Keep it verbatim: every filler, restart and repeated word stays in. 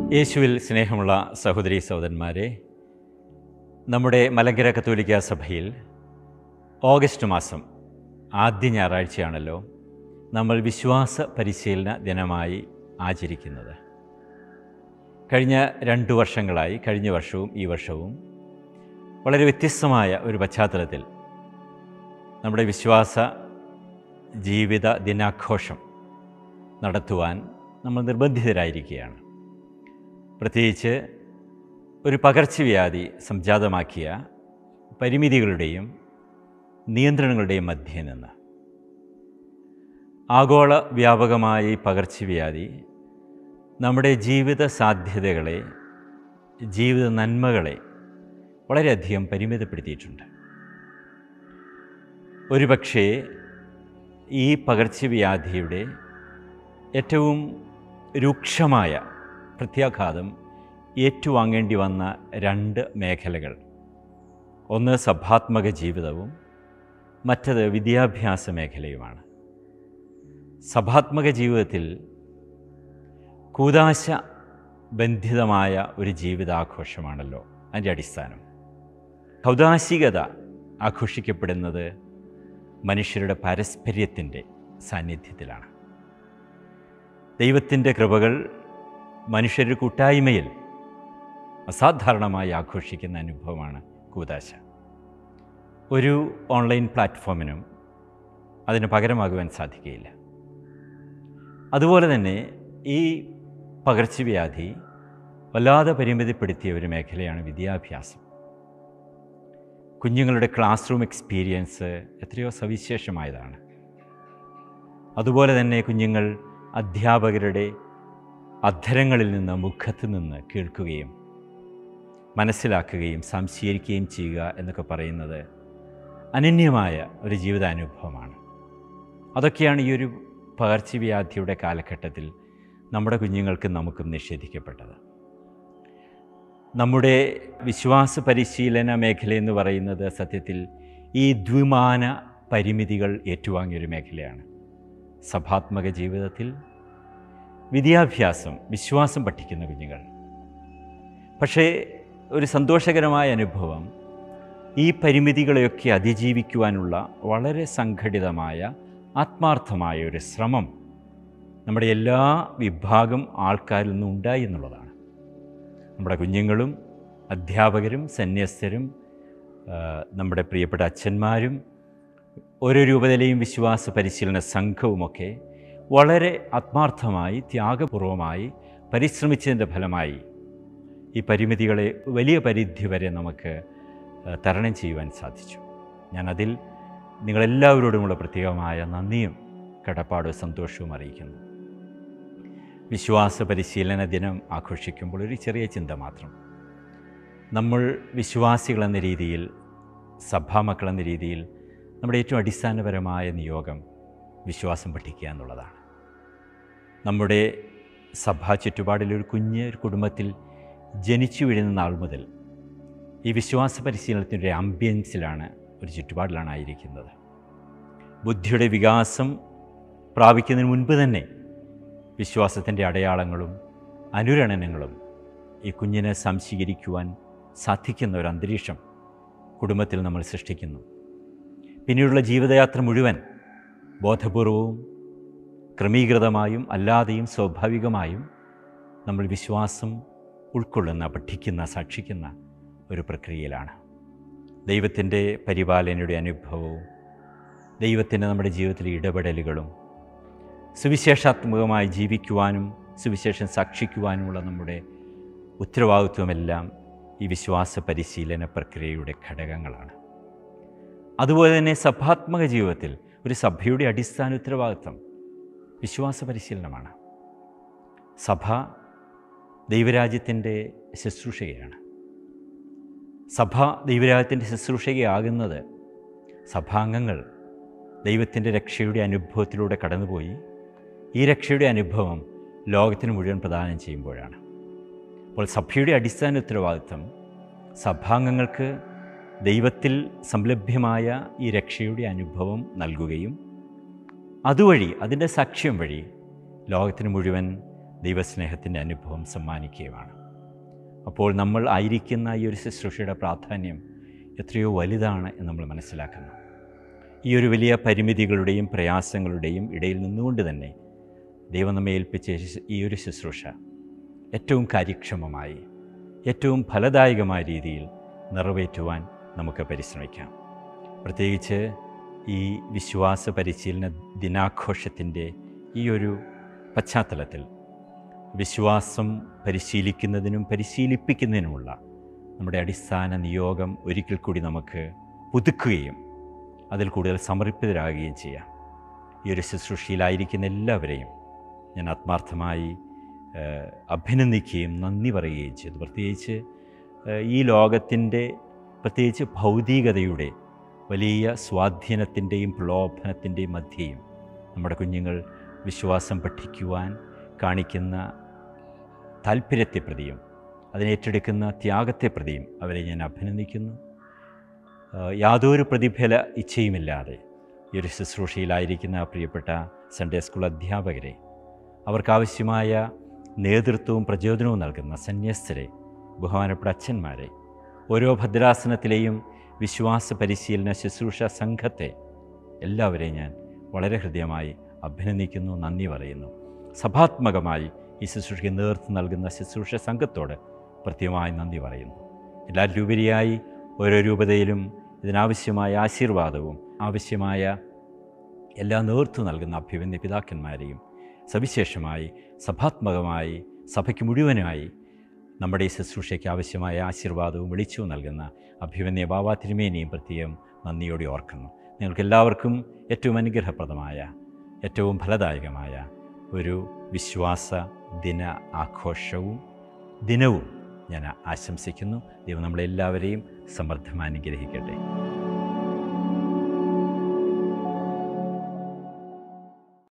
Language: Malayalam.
യേശുവിൽ സ്നേഹമുള്ള സഹോദരീ സഹോദരന്മാരെ, നമ്മുടെ മലങ്കര കത്തോലിക്ക സഭയിൽ ഓഗസ്റ്റ് മാസം ആദ്യ ഞായറാഴ്ചയാണല്ലോ നമ്മൾ വിശ്വാസ പരിശീലന ദിനമായി ആചരിക്കുന്നത്. കഴിഞ്ഞ രണ്ടു വർഷങ്ങളായി, കഴിഞ്ഞ വർഷവും ഈ വർഷവും വളരെ വ്യത്യസ്തമായ ഒരു പശ്ചാത്തലത്തിൽ നമ്മുടെ വിശ്വാസ ജീവിത ദിനാഘോഷം നടത്തുവാൻ നമ്മൾ നിർബന്ധിതരായിരിക്കുകയാണ്. പ്രത്യേകിച്ച് ഒരു പകർച്ചവ്യാധി സംജാതമാക്കിയ പരിമിതികളുടെയും നിയന്ത്രണങ്ങളുടെയും മധ്യേ നിന്ന് ആഗോള വ്യാപകമായ ഈ പകർച്ചവ്യാധി നമ്മുടെ ജീവിത സാധ്യതകളെ, ജീവിത നന്മകളെ വളരെയധികം പരിമിതപ്പെടുത്തിയിട്ടുണ്ട്. ഒരുപക്ഷേ ഈ പകർച്ചവ്യാധിയുടെ ഏറ്റവും രൂക്ഷമായ പ്രത്യാഘാതം ഏറ്റുവാങ്ങേണ്ടി വന്ന രണ്ട് മേഖലകൾ, ഒന്ന് സഭാത്മക ജീവിതവും മറ്റത് വിദ്യാഭ്യാസ മേഖലയുമാണ്. സഭാത്മക ജീവിതത്തിൽ കൂദാശ ബന്ധിതമായ ഒരു ജീവിതാഘോഷമാണല്ലോ അതിൻ്റെ അടിസ്ഥാനം. കൗദാശികത ആഘോഷിക്കപ്പെടുന്നത് മനുഷ്യരുടെ പാരസ്പര്യത്തിൻ്റെ സാന്നിധ്യത്തിലാണ്. ദൈവത്തിൻ്റെ കൃപകൾ മനുഷ്യരുടെ കൂട്ടായ്മയിൽ അസാധാരണമായി ആഘോഷിക്കുന്ന അനുഭവമാണ് കൂദാശ. ഒരു ഓൺലൈൻ പ്ലാറ്റ്ഫോമിനും അതിന് പകരമാകുവാൻ സാധിക്കുകയില്ല. അതുപോലെ തന്നെ ഈ പകർച്ചവ്യാധി വല്ലാതെ പരിമിതിപ്പെടുത്തിയ ഒരു മേഖലയാണ് വിദ്യാഭ്യാസം. കുഞ്ഞുങ്ങളുടെ ക്ലാസ് റൂം എക്സ്പീരിയൻസ് എത്രയോ സവിശേഷമായതാണ്. അതുപോലെ തന്നെ കുഞ്ഞുങ്ങൾ അധ്യാപകരുടെ അധരങ്ങളിൽ നിന്ന്, മുഖത്ത് നിന്ന് കേൾക്കുകയും മനസ്സിലാക്കുകയും സംശീകരിക്കുകയും ചെയ്യുക എന്നൊക്കെ പറയുന്നത് അനന്യമായ ഒരു ജീവിതാനുഭവമാണ്. അതൊക്കെയാണ് ഈ ഒരു പകർച്ചവ്യാധിയുടെ കാലഘട്ടത്തിൽ നമ്മുടെ കുഞ്ഞുങ്ങൾക്കും നമുക്കും നിഷേധിക്കപ്പെട്ടത്. നമ്മുടെ വിശ്വാസ പരിശീലന മേഖലയെന്ന് പറയുന്നത് സത്യത്തിൽ ഈ ദ്വിമാന പരിമിതികൾ ഏറ്റുവാങ്ങിയൊരു മേഖലയാണ്. സഭാത്മക ജീവിതത്തിൽ വിദ്യാഭ്യാസം, വിശ്വാസം പഠിക്കുന്ന കുഞ്ഞുങ്ങൾ. പക്ഷേ ഒരു സന്തോഷകരമായ അനുഭവം, ഈ പരിമിതികളെയൊക്കെ അതിജീവിക്കുവാനുള്ള വളരെ സംഘടിതമായ ആത്മാർത്ഥമായ ഒരു ശ്രമം നമ്മുടെ എല്ലാ വിഭാഗം ആൾക്കാരിൽ നിന്നും ഉണ്ടായി എന്നുള്ളതാണ്. നമ്മുടെ കുഞ്ഞുങ്ങളും അധ്യാപകരും സന്യസ്തരും നമ്മുടെ പ്രിയപ്പെട്ട അച്ഛന്മാരും ഓരോ രൂപതയിലെയും വിശ്വാസ പരിശീലന സംഘവുമൊക്കെ വളരെ ആത്മാർത്ഥമായി, ത്യാഗപൂർവമായി പരിശ്രമിച്ചതിൻ്റെ ഫലമായി ഈ പരിമിതികളെ വലിയ പരിധി വരെ നമുക്ക് തരണം ചെയ്യുവാൻ സാധിച്ചു. ഞാനതിൽ നിങ്ങളെല്ലാവരോടുമുള്ള പ്രത്യേകമായ നന്ദിയും കടപ്പാടും സന്തോഷവും അറിയിക്കുന്നു. വിശ്വാസ പരിശീലന ദിനം ആഘോഷിക്കുമ്പോൾ ഒരു ചെറിയ ചിന്ത മാത്രം. നമ്മൾ വിശ്വാസികളെന്ന രീതിയിൽ, സഭാമക്കളെന്ന രീതിയിൽ നമ്മുടെ ഏറ്റവും അടിസ്ഥാനപരമായ നിയോഗം വിശ്വാസം പഠിക്കുക എന്നുള്ളതാണ്. നമ്മുടെ സഭാ ചുറ്റുപാടിലൊരു കുഞ്ഞ് ഒരു കുടുംബത്തിൽ ജനിച്ചു വീഴുന്ന നാൾ മുതൽ ഈ വിശ്വാസ പരിശീലനത്തിൻ്റെ ഒരു ആംബിയൻസിലാണ്, ഒരു ചുറ്റുപാടിലാണ് ആയിരിക്കുന്നത്. ബുദ്ധിയുടെ വികാസം പ്രാപിക്കുന്നതിന് മുൻപ് തന്നെ വിശ്വാസത്തിൻ്റെ അടയാളങ്ങളും അനുരണനങ്ങളും ഈ കുഞ്ഞിനെ സംശീകരിക്കുവാൻ സാധിക്കുന്ന ഒരു അന്തരീക്ഷം കുടുംബത്തിൽ നമ്മൾ സൃഷ്ടിക്കുന്നു. പിന്നീടുള്ള ജീവിതയാത്ര മുഴുവൻ ബോധപൂർവവും ക്രമീകൃതമായും അല്ലാതെയും സ്വാഭാവികമായും നമ്മൾ വിശ്വാസം ഉൾക്കൊള്ളുന്ന, പഠിക്കുന്ന, സാക്ഷിക്കുന്ന ഒരു പ്രക്രിയയിലാണ്. ദൈവത്തിൻ്റെ പരിപാലനയുടെ അനുഭവവും ദൈവത്തിൻ്റെ നമ്മുടെ ജീവിതത്തിലെ ഇടപെടലുകളും സുവിശേഷാത്മകമായി ജീവിക്കുവാനും സുവിശേഷം സാക്ഷിക്കുവാനുമുള്ള നമ്മുടെ ഉത്തരവാദിത്വമെല്ലാം ഈ വിശ്വാസ പരിശീലന പ്രക്രിയയുടെ ഘടകങ്ങളാണ്. അതുപോലെ തന്നെ സഭാത്മക ജീവിതത്തിൽ ഒരു സഭയുടെ അടിസ്ഥാന ഉത്തരവാദിത്വം വിശ്വാസ പരിശീലനമാണ്. സഭ ദൈവരാജ്യത്തിൻ്റെ ശുശ്രൂഷകയാണ്. സഭ ദൈവരാജ്യത്തിൻ്റെ ശുശ്രൂഷകയാകുന്നത് സഭാംഗങ്ങൾ ദൈവത്തിൻ്റെ രക്ഷയുടെ അനുഭവത്തിലൂടെ കടന്നുപോയി ഈ രക്ഷയുടെ അനുഭവം ലോകത്തിന് മുഴുവൻ പ്രദാനം ചെയ്യുമ്പോഴാണ്. അപ്പോൾ സഭയുടെ അടിസ്ഥാന ഉത്തരവാദിത്വം സഭാംഗങ്ങൾക്ക് ദൈവത്തിൽ സംലഭ്യമായ ഈ രക്ഷയുടെ അനുഭവം നൽകുകയും അതുവഴി, അതിൻ്റെ സാക്ഷ്യം വഴി ലോകത്തിന് മുഴുവൻ ദൈവസ്നേഹത്തിൻ്റെ അനുഭവം സമ്മാനിക്കുകയുമാണ്. അപ്പോൾ നമ്മൾ ആയിരിക്കുന്ന ഈ ഒരു ശുശ്രൂഷയുടെ പ്രാധാന്യം എത്രയോ വലുതാണ് എന്ന് നമ്മൾ മനസ്സിലാക്കുന്നു. ഈ ഒരു വലിയ പരിമിതികളുടെയും പ്രയാസങ്ങളുടെയും ഇടയിൽ നിന്നുകൊണ്ട് തന്നെ ദൈവം നമ്മെ ഏൽപ്പിച്ച ഈ ഒരു ശുശ്രൂഷ ഏറ്റവും കാര്യക്ഷമമായി ഏറ്റവും ഫലദായകമായ രീതിയിൽ നിറവേറ്റുവാൻ നമുക്ക് പരിശ്രമിക്കാം. പ്രത്യേകിച്ച് ഈ വിശ്വാസ പരിശീലന ദിനാഘോഷത്തിൻ്റെ ഈ ഒരു പശ്ചാത്തലത്തിൽ വിശ്വാസം പരിശീലിക്കുന്നതിനും പരിശീലിപ്പിക്കുന്നതിനുമുള്ള നമ്മുടെ അടിസ്ഥാന നിയോഗം ഒരിക്കൽ കൂടി നമുക്ക് പുതുക്കുകയും അതിൽ കൂടുതൽ സമർപ്പിതരാകുകയും ചെയ്യാം. ഈ ഒരു ശുശ്രൂഷയിലായിരിക്കുന്ന എല്ലാവരെയും ഞാൻ ആത്മാർത്ഥമായി അഭിനന്ദിക്കുകയും നന്ദി പറയുകയും ചെയ്തു. പ്രത്യേകിച്ച് ഈ ലോകത്തിൻ്റെ പ്രത്യേകിച്ച് ഭൗതികതയുടെ വലിയ സ്വാധീനത്തിൻ്റെയും പ്രലോഭനത്തിൻ്റെയും മധ്യയും നമ്മുടെ കുഞ്ഞുങ്ങൾ വിശ്വാസം പഠിക്കുവാൻ കാണിക്കുന്ന താല്പര്യത്തെ പ്രതിയും അതിനേറ്റെടുക്കുന്ന ത്യാഗത്തെ പ്രതിയും അവരെ ഞാൻ അഭിനന്ദിക്കുന്നു. യാതൊരു പ്രതിഫല ഇച്ഛയുമില്ലാതെ ഈ ഒരു ശുശ്രൂഷയിലായിരിക്കുന്ന പ്രിയപ്പെട്ട സൺഡേ സ്കൂൾ അധ്യാപകരെ, അവർക്കാവശ്യമായ നേതൃത്വവും പ്രചോദനവും നൽകുന്ന സന്യസ്തരെ, ബഹുമാനപ്പെട്ട അച്ഛന്മാരെ, ഓരോ ഭദ്രാസനത്തിലെയും വിശ്വാസ പരിശീലന ശുശ്രൂഷ സംഘത്തെ എല്ലാവരെയും ഞാൻ വളരെ ഹൃദ്യമായി അഭിനന്ദിക്കുന്നു, നന്ദി പറയുന്നു. സഭാത്മകമായി ഈ ശുശ്രൂഷയ്ക്ക് നേതൃത്വം നൽകുന്ന ശുശ്രൂഷ സംഘത്തോട് പ്രത്യേകമായി നന്ദി പറയുന്നു. എല്ലാറ്റിലുപരിയായി ഓരോ രൂപതയിലും ഇതിനാവശ്യമായ ആശീർവാദവും ആവശ്യമായ എല്ലാ നേതൃത്വം നൽകുന്ന അഭിവന്യ പിതാക്കന്മാരെയും സവിശേഷമായി സഭാത്മകമായി സഭയ്ക്ക് മുഴുവനായി നമ്മുടെ ഈ ശുശ്രൂഷയ്ക്ക് ആവശ്യമായ ആശീർവാദവും വെളിച്ചവും നൽകുന്ന അഭിവന്യ ബാബ തിരുമേനിയും പ്രത്യേകം നന്ദിയോടെ ഓർക്കുന്നു. നിങ്ങൾക്കെല്ലാവർക്കും ഏറ്റവും അനുഗ്രഹപ്രദമായ ഏറ്റവും ഫലദായകമായ ഒരു വിശ്വാസ ദിന ആഘോഷവും ദിനവും ഞാൻ ആശംസിക്കുന്നു. ദൈവം നമ്മളെല്ലാവരെയും സമൃദ്ധമായി അനുഗ്രഹിക്കട്ടെ.